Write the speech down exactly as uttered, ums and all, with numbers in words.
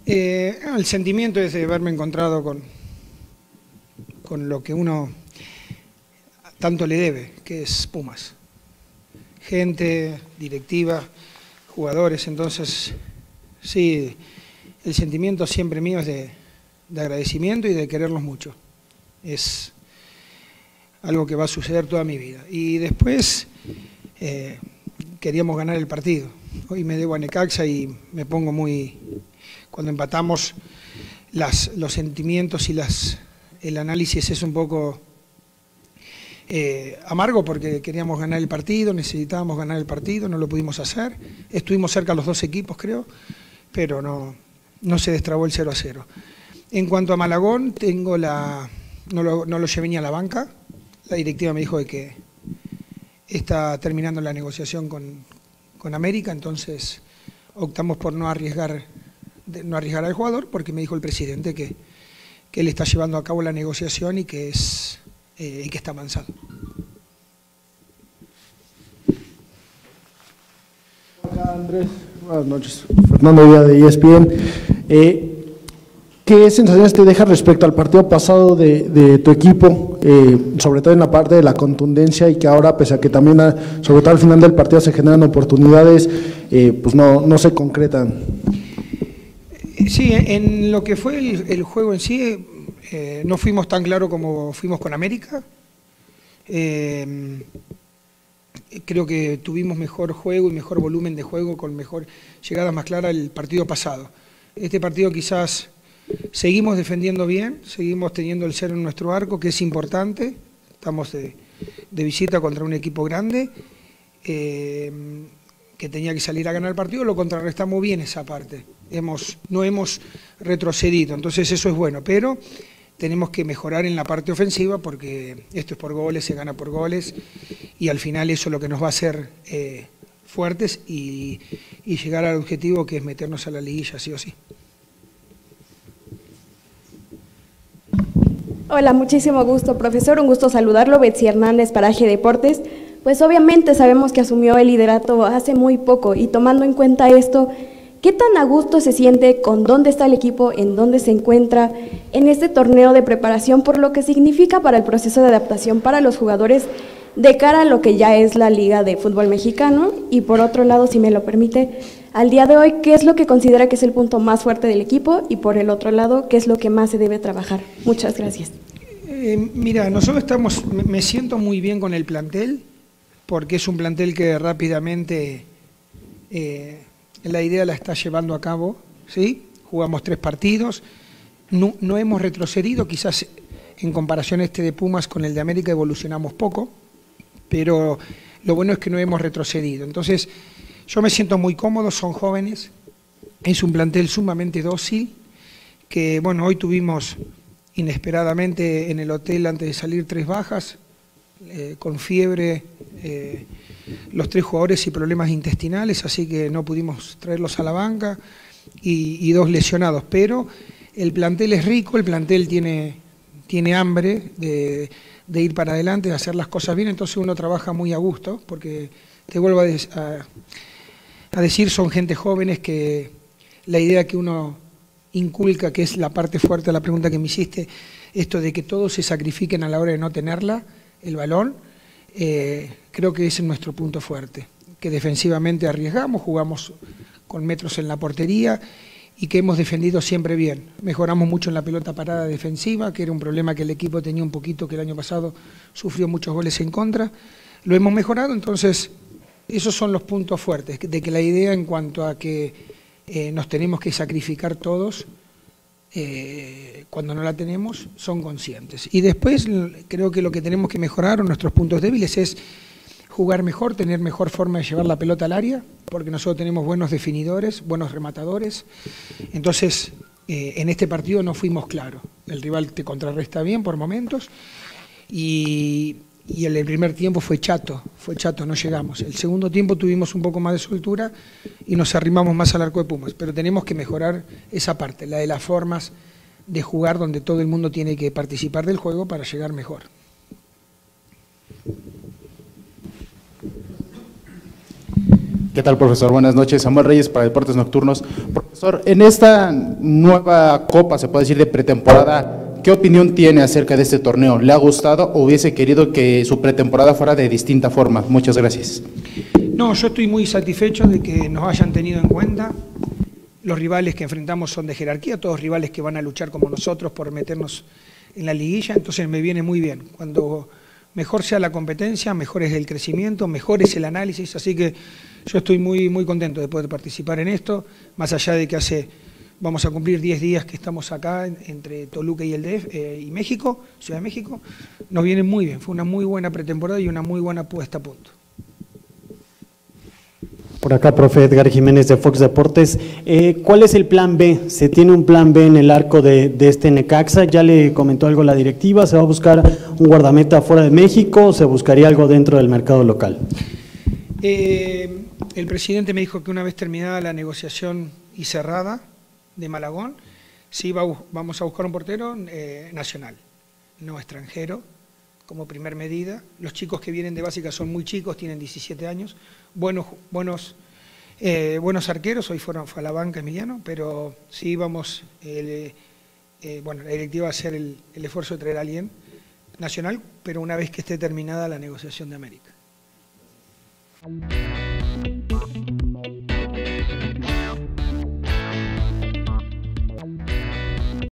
Eh, el sentimiento es de haberme encontrado con, con lo que uno tanto le debe, que es Pumas. Gente, directiva, jugadores, entonces sí, el sentimiento siempre mío es de, de agradecimiento y de quererlos mucho. Es algo que va a suceder toda mi vida. Y después eh, queríamos ganar el partido. Hoy me debo a Necaxa y me pongo muy... Cuando empatamos, las, los sentimientos y las, el análisis es un poco eh, amargo porque queríamos ganar el partido, necesitábamos ganar el partido, no lo pudimos hacer. Estuvimos cerca los dos equipos, creo, pero no, no se destrabó el cero a cero. En cuanto a Malagón, tengo la, no, lo, no lo llevé ni a la banca. La directiva me dijo de que está terminando la negociación con, con América, entonces optamos por no arriesgar, no arriesgar al jugador, porque me dijo el presidente que, que él está llevando a cabo la negociación y que, es, eh, y que está avanzado. Hola Andrés, buenas noches. Fernando Villa de E S P N. Eh, ¿Qué sensaciones te deja respecto al partido pasado de, de tu equipo, eh, sobre todo en la parte de la contundencia y que ahora, pese a que también, a, sobre todo al final del partido se generan oportunidades, eh, pues no, no se concretan? Sí, en lo que fue el, el juego en sí, eh, no fuimos tan claros como fuimos con América. Eh, creo que tuvimos mejor juego y mejor volumen de juego, con mejor llegadas más claras el partido pasado. Este partido quizás seguimos defendiendo bien, seguimos teniendo el cero en nuestro arco, que es importante. Estamos de, de visita contra un equipo grande, eh, que tenía que salir a ganar el partido, lo contrarrestamos bien esa parte. Hemos, no hemos retrocedido, entonces eso es bueno, pero tenemos que mejorar en la parte ofensiva porque esto es por goles, se gana por goles y al final eso es lo que nos va a hacer eh, fuertes y, y llegar al objetivo, que es meternos a la liguilla sí o sí. Hola, muchísimo gusto, profesor, un gusto saludarlo. Betsy Hernández para A G Deportes. Pues obviamente sabemos que asumió el liderato hace muy poco y tomando en cuenta esto, ¿qué tan a gusto se siente con dónde está el equipo, en dónde se encuentra en este torneo de preparación, por lo que significa para el proceso de adaptación para los jugadores de cara a lo que ya es la Liga de Fútbol Mexicano? Y por otro lado, si me lo permite, al día de hoy, ¿qué es lo que considera que es el punto más fuerte del equipo? Y por el otro lado, ¿qué es lo que más se debe trabajar? Muchas gracias. Eh, mira, nosotros estamos, me siento muy bien con el plantel, porque es un plantel que rápidamente eh, la idea la está llevando a cabo, ¿sí? Jugamos tres partidos, no, no hemos retrocedido, quizás en comparación este de Pumas con el de América evolucionamos poco, pero lo bueno es que no hemos retrocedido. Entonces, yo me siento muy cómodo, son jóvenes, es un plantel sumamente dócil, que bueno, hoy tuvimos inesperadamente en el hotel antes de salir tres bajas, eh, con fiebre, eh, los tres jugadores y problemas intestinales, así que no pudimos traerlos a la banca, y, y dos lesionados, pero el plantel es rico, el plantel tiene, tiene hambre de, de ir para adelante, de hacer las cosas bien, entonces uno trabaja muy a gusto, porque te vuelvo a, a, a decir, son gente jóvenes que la idea que uno inculca, que es la parte fuerte de la pregunta que me hiciste, esto de que todos se sacrifiquen a la hora de no tenerla, el balón, eh, creo que ese es nuestro punto fuerte, que defensivamente arriesgamos, jugamos con metros en la portería y que hemos defendido siempre bien. Mejoramos mucho en la pelota parada defensiva, que era un problema que el equipo tenía un poquito, que el año pasado sufrió muchos goles en contra, lo hemos mejorado, entonces esos son los puntos fuertes, de que la idea en cuanto a que Eh, nos tenemos que sacrificar todos, eh, cuando no la tenemos, son conscientes. Y después creo que lo que tenemos que mejorar, o nuestros puntos débiles, es jugar mejor, tener mejor forma de llevar la pelota al área, porque nosotros tenemos buenos definidores, buenos rematadores. Entonces, eh, en este partido no fuimos claros. El rival te contrarresta bien por momentos y... y el primer tiempo fue chato, fue chato, no llegamos. El segundo tiempo tuvimos un poco más de soltura y nos arrimamos más al arco de Pumas, pero tenemos que mejorar esa parte, la de las formas de jugar, donde todo el mundo tiene que participar del juego para llegar mejor. ¿Qué tal, profesor? Buenas noches. Samuel Reyes para Deportes Nocturnos. Profesor, en esta nueva Copa, se puede decir de pretemporada, ¿qué opinión tiene acerca de este torneo? ¿Le ha gustado o hubiese querido que su pretemporada fuera de distinta forma? Muchas gracias. No, yo estoy muy satisfecho de que nos hayan tenido en cuenta. Los rivales que enfrentamos son de jerarquía, todos rivales que van a luchar como nosotros por meternos en la liguilla, entonces me viene muy bien. Cuando mejor sea la competencia, mejor es el crecimiento, mejor es el análisis, así que yo estoy muy, muy contento de poder participar en esto, más allá de que hace, vamos a cumplir diez días que estamos acá entre Toluca y el D F eh, y México, Ciudad de México, nos viene muy bien, fue una muy buena pretemporada y una muy buena puesta a punto. Por acá, profe Edgar Jiménez de Fox Deportes. Eh, ¿Cuál es el plan B? ¿Se tiene un plan B en el arco de, de este Necaxa? Ya le comentó algo la directiva, ¿se va a buscar un guardameta fuera de México o se buscaría algo dentro del mercado local? Eh, el presidente me dijo que una vez terminada la negociación y cerrada de Malagón, sí va, vamos a buscar un portero eh, nacional, no extranjero, como primer medida. Los chicos que vienen de básica son muy chicos, tienen diecisiete años, buenos, buenos, eh, buenos arqueros, hoy fueron, fue a la banca Emiliano, pero sí vamos, el, eh, bueno, la directiva va a hacer el, el esfuerzo de traer a alguien nacional, pero una vez que esté terminada la negociación de América.